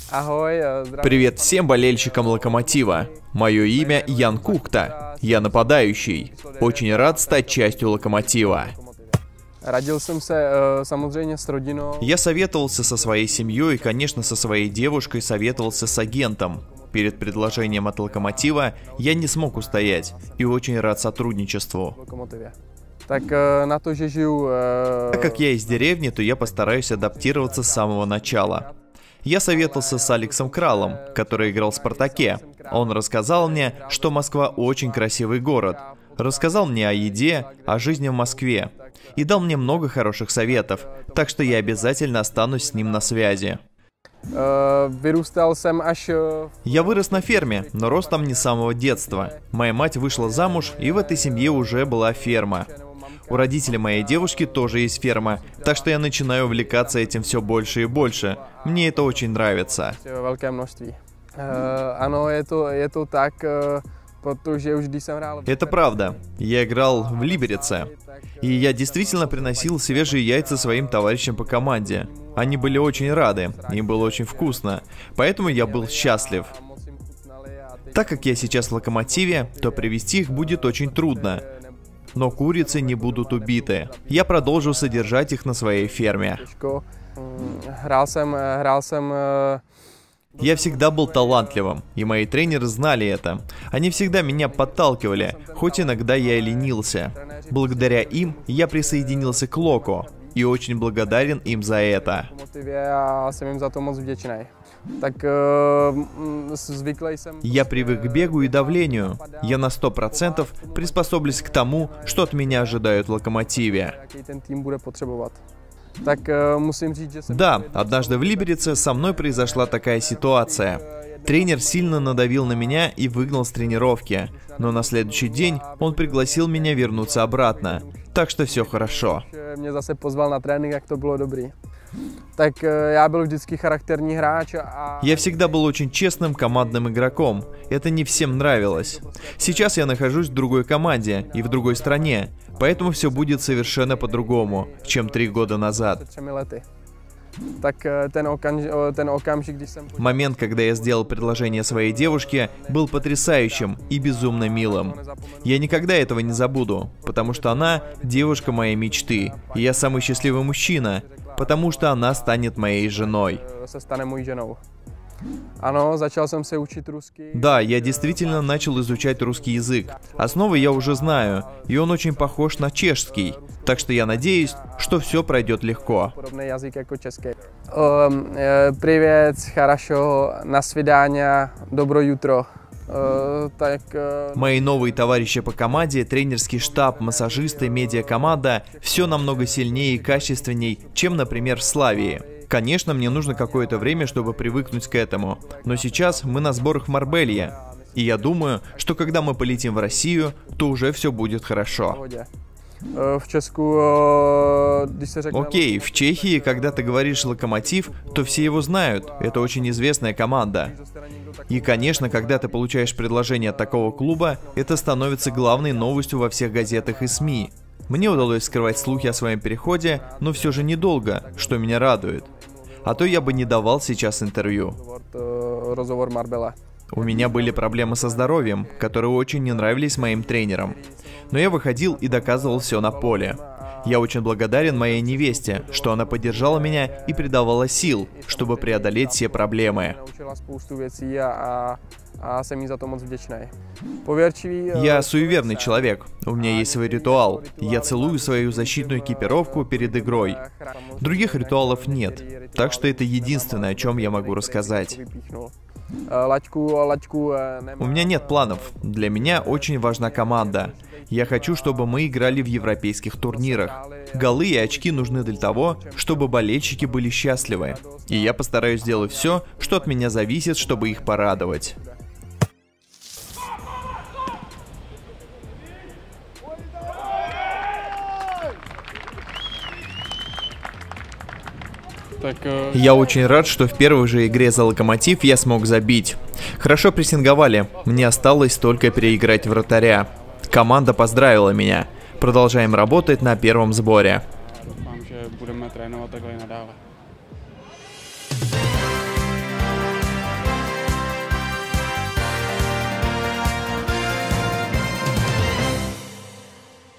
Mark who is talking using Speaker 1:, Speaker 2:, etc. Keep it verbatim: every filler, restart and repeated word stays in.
Speaker 1: Привет всем болельщикам Локомотива. Мое имя Ян Кухта. Я нападающий. Очень рад стать частью Локомотива. Я советовался со своей семьей и, конечно, со своей девушкой советовался с агентом. Перед предложением от Локомотива я не смог устоять и очень рад сотрудничеству. Так как я из деревни, то я постараюсь адаптироваться с самого начала. Я советовался с Алексом Кралом, который играл в «Спартаке». Он рассказал мне, что Москва очень красивый город. Рассказал мне о еде, о жизни в Москве. И дал мне много хороших советов, так что я обязательно останусь с ним на связи. Я вырос на ферме, но рос там не с самого детства. Моя мать вышла замуж, и в этой семье уже была ферма. У родителей моей девушки тоже есть ферма, так что я начинаю увлекаться этим все больше и больше. Мне это очень нравится. Это правда. Я играл в Либерице. И я действительно приносил свежие яйца своим товарищам по команде. Они были очень рады, им было очень вкусно. Поэтому я был счастлив. Так как я сейчас в Локомотиве, то привести их будет очень трудно. Но курицы не будут убиты. Я продолжу содержать их на своей ферме. Я всегда был талантливым, и мои тренеры знали это. Они всегда меня подталкивали, хоть иногда я и ленился. Благодаря им я присоединился к Локо, и очень благодарен им за это. Я привык к бегу и давлению. Я на сто процентов приспособлюсь к тому, что от меня ожидают в Локомотиве. Да, однажды в Либерице со мной произошла такая ситуация. Тренер сильно надавил на меня и выгнал с тренировки, но на следующий день он пригласил меня вернуться обратно, так что все хорошо. Я всегда был очень честным командным игроком, это не всем нравилось. Сейчас я нахожусь в другой команде и в другой стране, поэтому все будет совершенно по-другому, чем три года назад. Момент, когда я сделал предложение своей девушке, был потрясающим и безумно милым. Я никогда этого не забуду, потому что она девушка моей мечты, и я самый счастливый мужчина, потому что она станет моей женой. Да, я действительно начал изучать русский язык. Основы я уже знаю, и он очень похож на чешский. Так что я надеюсь, что все пройдет легко.
Speaker 2: Привет, хорошо, на свидание, доброе утро.
Speaker 1: Мои новые товарищи по команде, тренерский штаб, массажисты, медиакоманда – все намного сильнее и качественней, чем, например, в Славии. Конечно, мне нужно какое-то время, чтобы привыкнуть к этому, но сейчас мы на сборах в Марбелье, и я думаю, что когда мы полетим в Россию, то уже все будет хорошо. Окей, в Чехии, когда ты говоришь «Локомотив», то все его знают, это очень известная команда. И, конечно, когда ты получаешь предложение от такого клуба, это становится главной новостью во всех газетах и СМИ. Мне удалось скрывать слухи о своем переходе, но все же недолго, что меня радует. А то я бы не давал сейчас интервью. У меня были проблемы со здоровьем, которые очень не нравились моим тренерам. Но я выходил и доказывал все на поле. Я очень благодарен моей невесте, что она поддержала меня и придавала сил, чтобы преодолеть все проблемы. Я суеверный человек, у меня есть свой ритуал. Я целую свою защитную экипировку перед игрой. Других ритуалов нет, так что это единственное, о чем я могу рассказать. У меня нет планов, для меня очень важна команда. Я хочу, чтобы мы играли в европейских турнирах. Голы и очки нужны для того, чтобы болельщики были счастливы. И я постараюсь сделать все, что от меня зависит, чтобы их порадовать. Я очень рад, что в первой же игре за Локомотив я смог забить. Хорошо прессинговали, мне осталось только переиграть вратаря. Команда поздравила меня. Продолжаем работать на первом сборе.